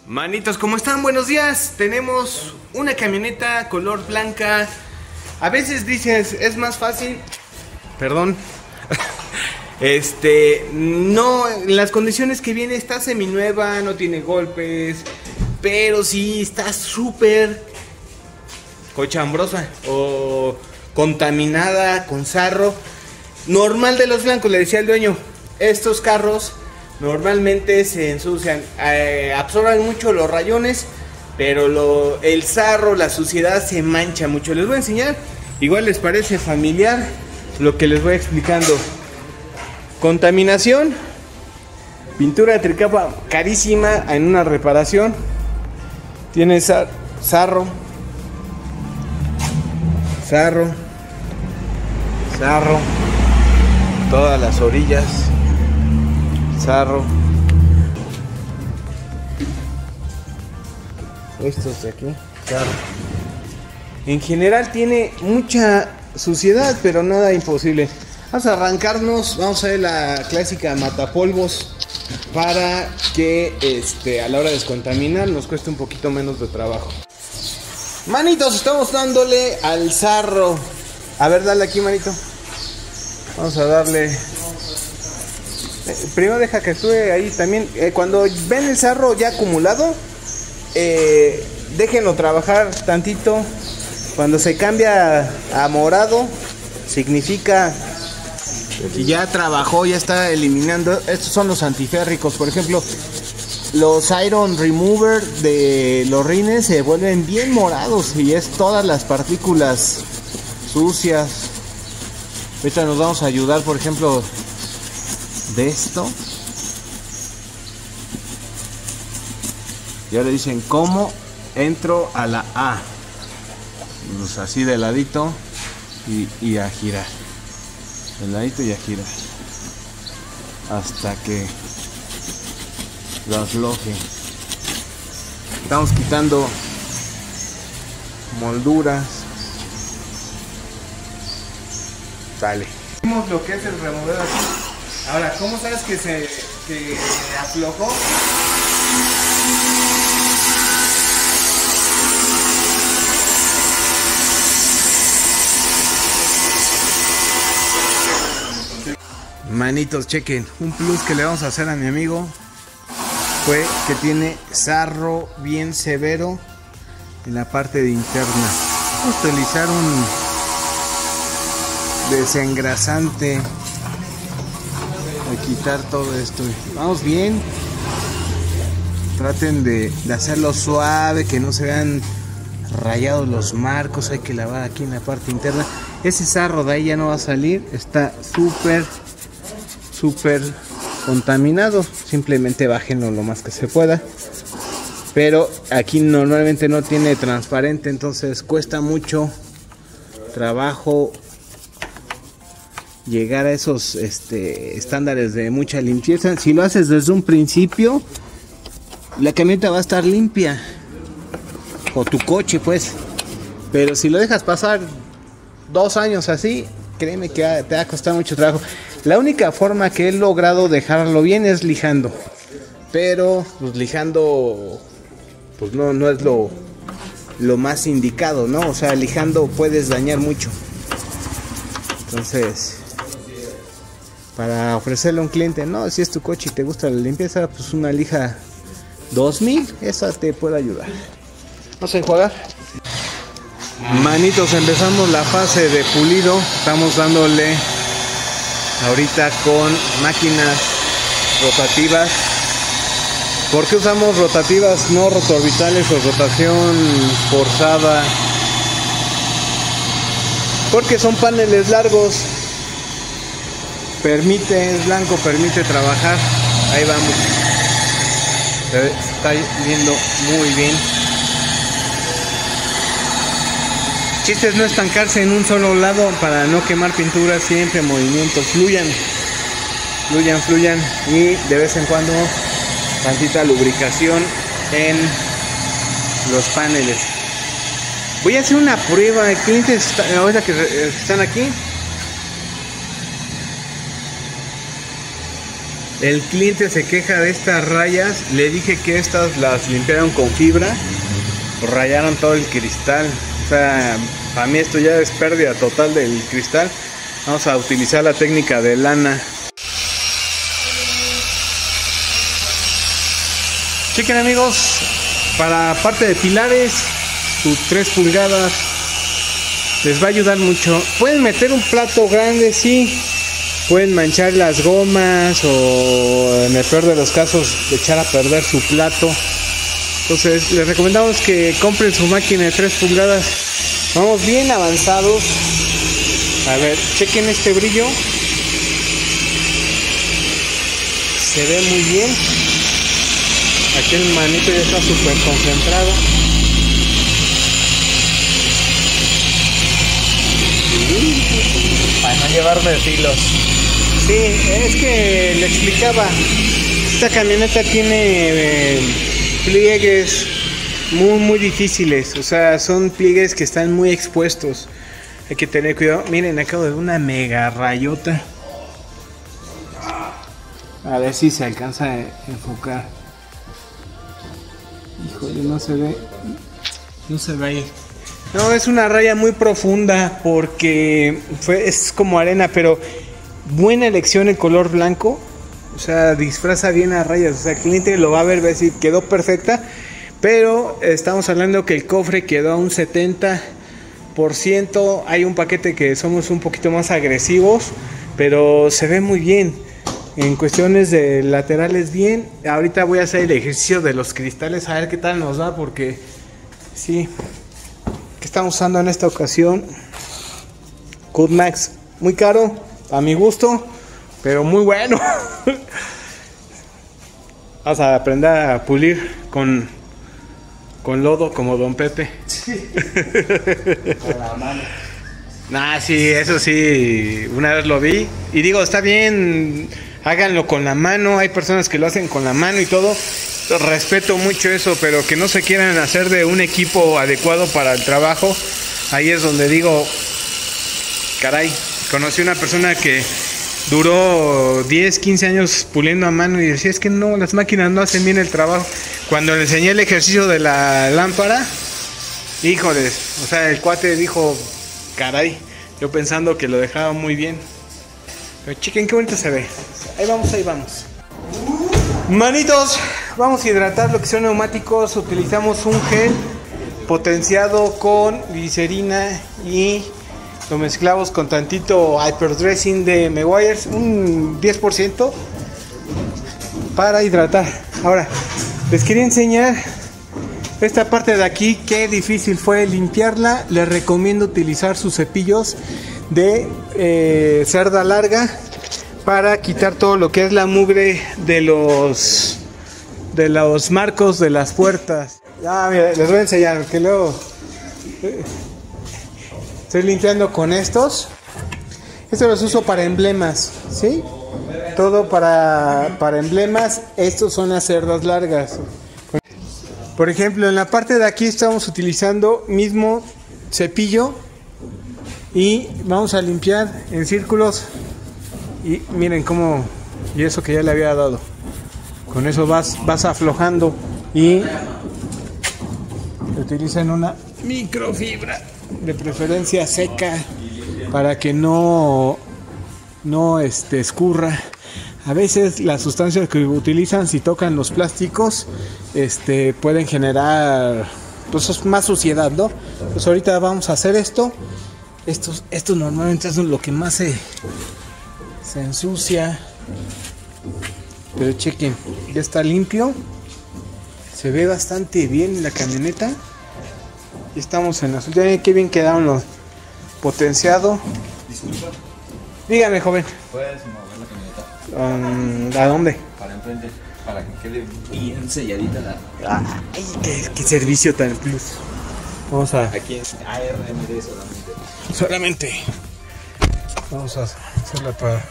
Manitos, ¿cómo están? Buenos días. Tenemos una camioneta color blanca. A veces dices, es más fácil. Perdón. No, en las condiciones que viene está seminueva, no tiene golpes, pero sí está súper cochambrosa o contaminada con sarro. Normal de los blancos, le decía el dueño. Estos carros normalmente se ensucian, absorben mucho los rayones, pero el sarro, la suciedad se mancha mucho. Les voy a enseñar, igual les parece familiar lo que les voy explicando. Contaminación, pintura de tricapa carísima en una reparación. Tiene sarro, todas las orillas. Sarro, estos de aquí, sarro. En general tiene mucha suciedad, pero nada imposible. Vamos a arrancarnos, vamos a ver la clásica matapolvos para que a la hora de descontaminar nos cueste un poquito menos de trabajo. Manitos, estamos dándole al sarro. A ver, dale aquí, manito. Vamos a darle. Primero deja que actúe ahí también. Cuando ven el sarro ya acumulado, déjenlo trabajar tantito. Cuando se cambia a morado, significa que ya trabajó, ya está eliminando. Estos son los antiférricos. Por ejemplo, los Iron Remover de los rines se vuelven bien morados y es todas las partículas sucias. Ahorita nos vamos a ayudar, por ejemplo, de esto. Y ahora dicen, ¿cómo entro a la A? Pues así de ladito y a girar. De ladito y a girar. Hasta que lo afloje. Estamos quitando molduras. Sale. Vimos lo que es el remover así. Ahora, ¿cómo sabes que se aflojó? Manitos, chequen. Un plus que le vamos a hacer a mi amigo fue que tiene sarro bien severo en la parte de interna. Vamos a utilizar un desengrasante a quitar todo esto. Vamos bien. Traten de hacerlo suave, que no se vean rayados los marcos. Hay que lavar aquí en la parte interna. Ese sarro de ahí ya no va a salir. Está súper contaminado. Simplemente bájenlo lo más que se pueda. Pero aquí normalmente no tiene transparente, entonces cuesta mucho trabajo llegar a esos estándares de mucha limpieza. Si lo haces desde un principio, la camioneta va a estar limpia, o tu coche pues. Pero si lo dejas pasar 2 años así, créeme que te va a costar mucho trabajo. La única forma que he logrado dejarlo bien es lijando, pero pues lijando pues no es lo más indicado, ¿no? O sea, lijando puedes dañar mucho. Entonces, para ofrecerle a un cliente, no, si es tu coche y te gusta la limpieza, pues una lija 2000, esa te puede ayudar. Vamos a enjuagar. Manitos, empezamos la fase de pulido. Estamos dándole ahorita con máquinas rotativas. ¿Por qué usamos rotativas, no rotoorbitales o rotación forzada? Porque son paneles largos. Es blanco, permite trabajar. Ahí vamos. Se está viendo muy bien. Chiste es no estancarse en un solo lado para no quemar pintura. Siempre movimientos, fluyan y de vez en cuando tantita lubricación en los paneles. Voy a hacer una prueba. Clientes ahorita que están aquí, El cliente se queja de estas rayas. Le dije que estas las limpiaron con fibra. Rayaron todo el cristal. O sea, para mí esto ya es pérdida total del cristal. Vamos a utilizar la técnica de lana. Chequen, amigos, para parte de pilares, sus 3 pulgadas les va a ayudar mucho. Pueden meter un plato grande, sí. Pueden manchar las gomas o en el peor de los casos echar a perder su plato. Entonces les recomendamos que compren su máquina de 3 pulgadas. Vamos bien avanzados. A ver, chequen este brillo. Se ve muy bien. Aquí el manito ya está súper concentrado. Para no llevarme filos. Sí, es que le explicaba. Esta camioneta tiene pliegues muy difíciles. O sea, son pliegues que están muy expuestos. Hay que tener cuidado. Miren, acabo de ver una mega rayota. A ver si se alcanza a enfocar. Híjole, no se ve. No se ve ahí. No, es una raya muy profunda porque es como arena, pero buena elección el color blanco. O sea, disfraza bien las rayas. O sea, el cliente lo va a ver, va a decir, quedó perfecta. Pero estamos hablando que el cofre quedó a un 70%. Hay un paquete que somos un poquito más agresivos, pero se ve muy bien. En cuestiones de laterales bien. Ahorita voy a hacer el ejercicio de los cristales a ver qué tal nos va, porque sí, que estamos usando en esta ocasión Cut Max, muy caro a mi gusto, pero muy bueno. Vamos a aprender a pulir con lodo como Don Pepe. Sí. Con la mano. Nah, sí, eso sí, una vez lo vi y digo, está bien, háganlo con la mano. Hay personas que lo hacen con la mano y todo. Respeto mucho eso, pero que no se quieran hacer de un equipo adecuado para el trabajo. Ahí es donde digo, caray, conocí una persona que duró 10, 15 años puliendo a mano y decía, es que no, las máquinas no hacen bien el trabajo. Cuando le enseñé el ejercicio de la lámpara, híjoles, o sea, el cuate dijo, caray, yo pensando que lo dejaba muy bien. Pero chequen qué bonito se ve. Ahí vamos, ahí vamos. Manitos, vamos a hidratar lo que son neumáticos. Utilizamos un gel potenciado con glicerina y lo mezclamos con tantito hyperdressing de Meguiar's, un 10% para hidratar. Ahora, les quería enseñar esta parte de aquí, qué difícil fue limpiarla. Les recomiendo utilizar sus cepillos de cerda larga para quitar todo lo que es la mugre de los marcos de las puertas. Mira, les voy a enseñar que luego estoy limpiando con estos. Estos los uso para emblemas, ¿sí? Todo para emblemas. Estos son las cerdas largas. Por ejemplo, en la parte de aquí estamos utilizando mismo cepillo y vamos a limpiar en círculos. Y miren cómo, y eso que ya le había dado. Con eso vas aflojando y utilizan una microfibra, de preferencia seca, para que no escurra. A veces las sustancias que utilizan, si tocan los plásticos, pueden generar pues más suciedad, ¿no? Pues ahorita vamos a hacer esto. Esto normalmente es lo que más se ensucia. Pero chequen, ya está limpio. Se ve bastante bien la camioneta. Y estamos en la azul. Ya ven qué bien quedaron los potenciado. Disculpa. Dígame, joven. ¿Puedes mover la camioneta? ¿A dónde? Para enfrente, para que quede bien selladita la... Ay, qué servicio tan plus. Vamos a... Aquí es ARMD Solamente. Vamos a hacerla para...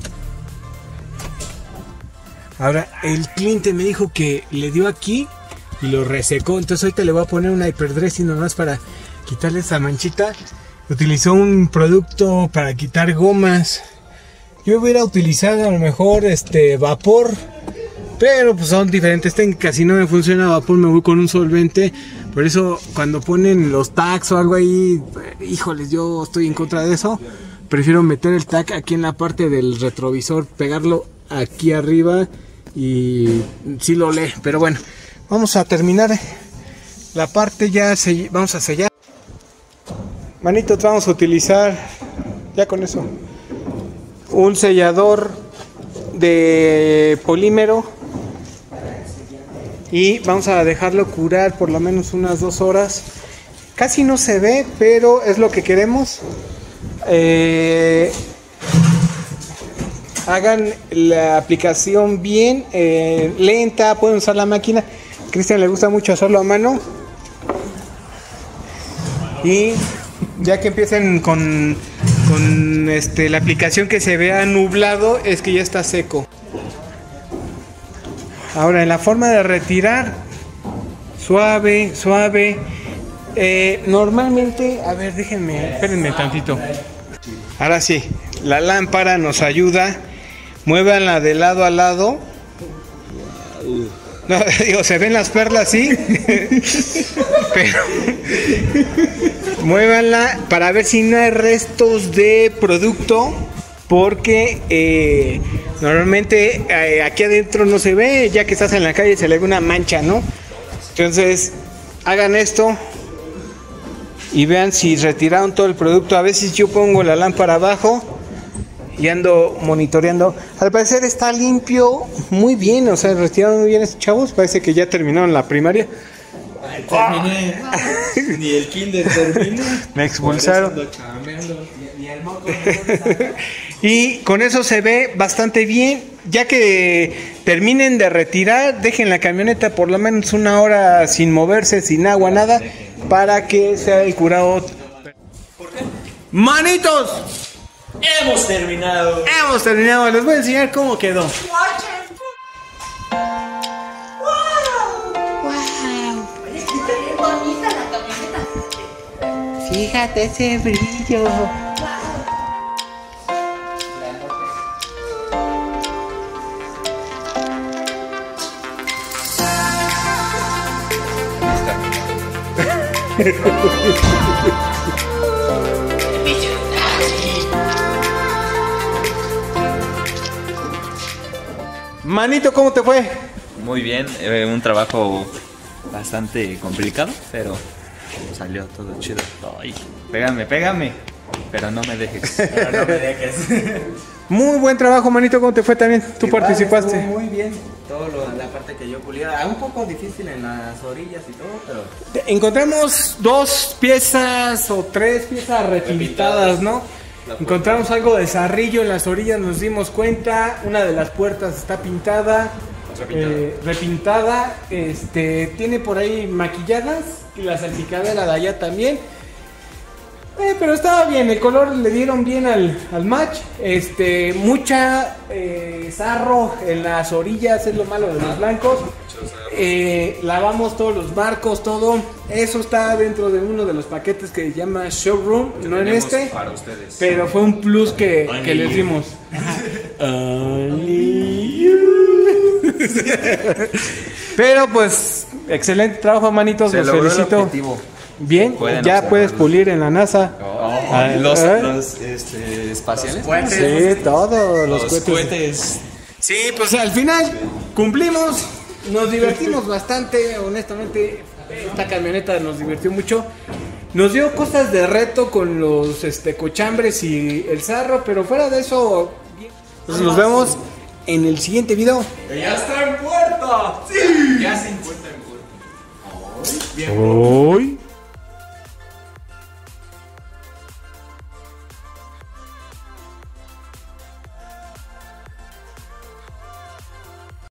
Ahora, el cliente me dijo que le dio aquí y lo resecó. Entonces ahorita le voy a poner una hyperdressing nomás para quitarle esa manchita. Utilizó un producto para quitar gomas. Yo hubiera utilizado a lo mejor vapor, pero pues son diferentes técnicas. Si no me funciona vapor, me voy con un solvente. Por eso cuando ponen los tags o algo ahí, híjoles, yo estoy en contra de eso. Prefiero meter el tag aquí en la parte del retrovisor, pegarlo aquí arriba y sí lo lee. Pero bueno, vamos a terminar la parte, vamos a sellar. Manitos, vamos a utilizar, ya con eso, un sellador de polímero y vamos a dejarlo curar por lo menos unas 2 horas. Casi no se ve, pero es lo que queremos. Hagan la aplicación bien lenta, pueden usar la máquina. A Cristian le gusta mucho hacerlo a mano. Y ya que empiecen con la aplicación, que se vea nublado, es que ya está seco. Ahora, en la forma de retirar, suave, suave. Normalmente, a ver, espérenme tantito. Ahora sí, la lámpara nos ayuda. Muévanla de lado a lado. No, digo, se ven las perlas, sí. Pero muévanla para ver si no hay restos de producto. Porque normalmente aquí adentro no se ve. Ya que estás en la calle se le ve una mancha, ¿no? Entonces, hagan esto y vean si retiraron todo el producto. A veces yo pongo la lámpara abajo y ando monitoreando. Al parecer está limpio, muy bien, o sea, retiraron muy bien estos chavos. Parece que ya terminaron la primaria. Terminé. Ni el kinder terminé. Me expulsaron. Ni el moco. Y con eso se ve bastante bien. Ya que terminen de retirar, dejen la camioneta por lo menos 1 hora sin moverse, sin agua, nada, para que sea el curado. ¿Por qué? ¡Manitos! Hemos terminado. Hemos terminado. Les voy a enseñar cómo quedó. Oye, está bien bonita la camioneta. Fíjate ese brillo. Manito, ¿cómo te fue? Muy bien, un trabajo bastante complicado, pero salió todo chido. Ay, pégame, pero no me dejes. Muy buen trabajo, manito, ¿cómo te fue también? Tú Igual, participaste. estuvo muy bien, la parte que yo pulía, un poco difícil en las orillas y todo, pero Encontramos 2 piezas o 3 piezas repintadas, ¿no? Encontramos algo de zarrillo en las orillas, nos dimos cuenta. Una de las puertas está pintada, repintada. Tiene por ahí maquilladas y la salpicadera de allá también. Pero estaba bien, el color le dieron bien al match. Mucha sarro en las orillas, es lo malo de los blancos. Lavamos todos los marcos, todo. Eso está dentro de uno de los paquetes que se llama Showroom, no en este. Para ustedes. Pero fue un plus que les dimos. Only you. Pero pues, excelente trabajo, manitos, los felicito. Bien, Pueden ya observarlo. puedes pulir en la NASA. Los espaciales. Sí, todos los cohetes. cohetes. Sí, pues al final cumplimos, nos divertimos bastante, honestamente. Esta camioneta nos divirtió mucho. Nos dio cosas de reto con los cochambres y el zarro, pero fuera de eso, bien. Entonces nos vemos en el siguiente video. ¡Ya está en puerta! ¡Sí! Ya se encuentra en puerta. Hoy.